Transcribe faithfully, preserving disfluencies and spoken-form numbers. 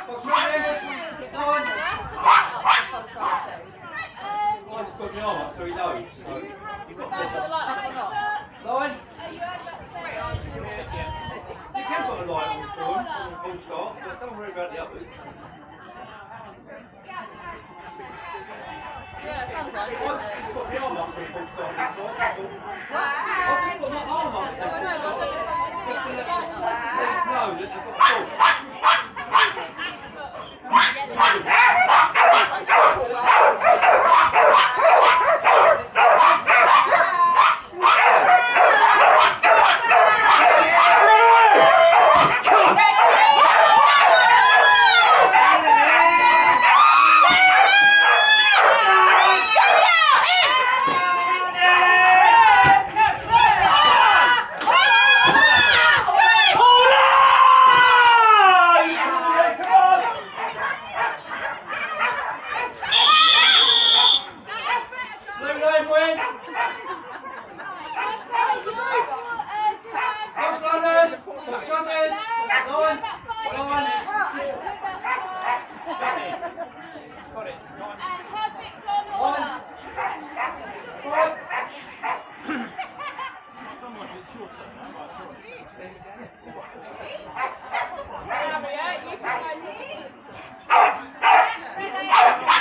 Mine's put me on up so he knows. So you've got to put the light up or not? Line? You can put a light on for them, on the full stop, but don't worry about the others. Yeah, it sounds like it, doesn't it? I've got the arm up for a full stop. I've just got my arm up. No, I know, but I don't know if I should put the light up. No, I've got full. Yeah, you can go.